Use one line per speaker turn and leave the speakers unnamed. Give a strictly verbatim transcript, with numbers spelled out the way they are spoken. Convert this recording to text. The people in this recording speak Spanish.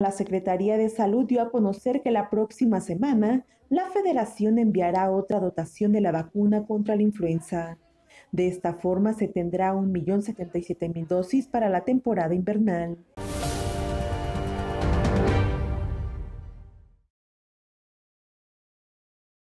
La Secretaría de Salud dio a conocer que la próxima semana la Federación enviará otra dotación de la vacuna contra la influenza. De esta forma se tendrá un millón setenta y siete mil dosis para la temporada invernal.